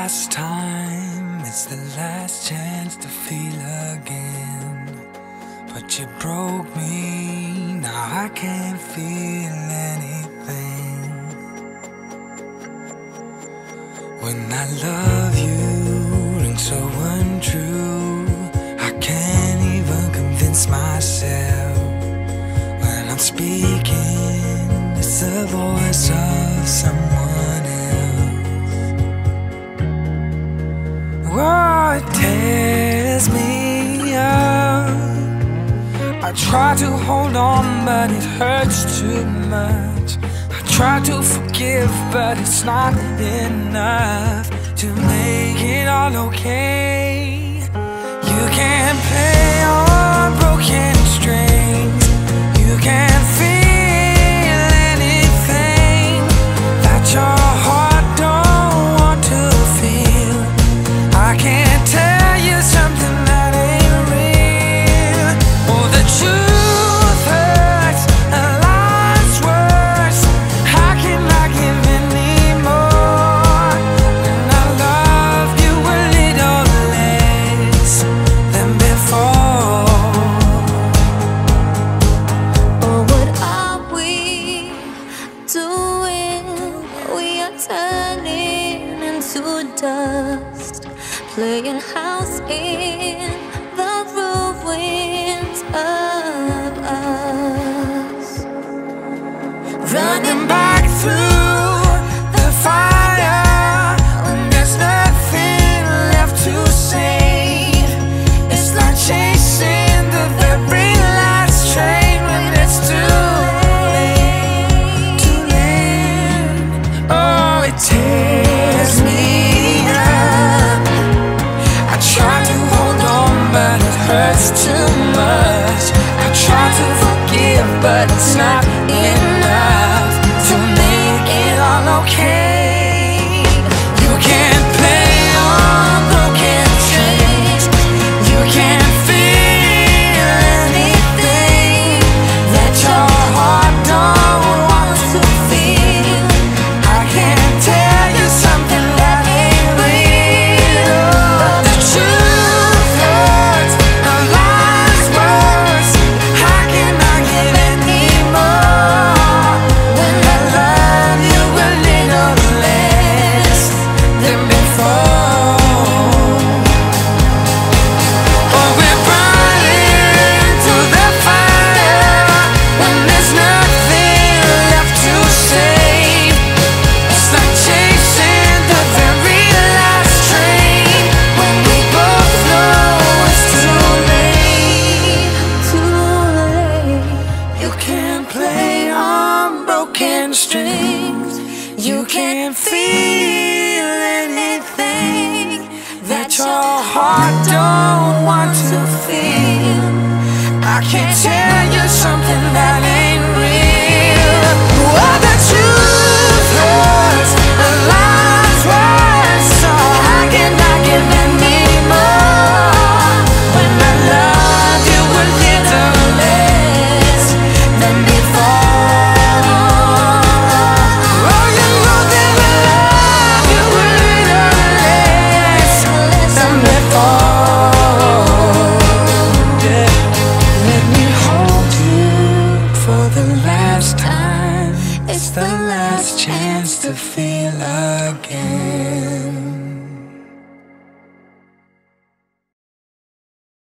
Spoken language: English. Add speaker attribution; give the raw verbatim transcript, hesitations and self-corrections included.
Speaker 1: last time, it's the last chance to feel again. But you broke me, now I can't feel anything. When I love you, rings so untrue, I can't even convince myself. When I'm speaking, it's the voice of someone else. Oh, it tears me up. I try to hold on, but it hurts too much. I try to forgive, but it's not enough to make it all okay. You can't play on broken strings. You can't feel anything that your heart don't want to feel. I can't tell you something that ain't real. Oh, the truth hurts and life's worse. How can I give any more when I love you a little less than before?
Speaker 2: Oh, what are we doing? We are turning into dust, playing house in the ruins of us,
Speaker 1: Running back through the fire when there's nothing left to say. It's like chasing the very last train when it's too late, too late. Oh, it tears me up. I try to hold on, but it hurts too much. I try to forgive, but it's not enough to make it all okay. You can't play on broken strings. You can't feel anything that your heart don't want to feel. I can't tell you something that ain't real. But the truth hurts and life's worse. How can I give any more when I love you a little less than before? Oh, we're burning through the fire when there's nothing left to save. It's like chasing the very last train when we both know it's too late.
Speaker 2: too late.
Speaker 1: You can't play on broken strings. You can't feel anything that your heart don't want to feel. I can't tell you something that ain't real. Oh, the truth hurts and life's worse. So how can I give any more when I love you a little less than before? Oh, you know that I love you a little less than before. Yeah. Let me hold you for the last time. It's the last chance to feel again.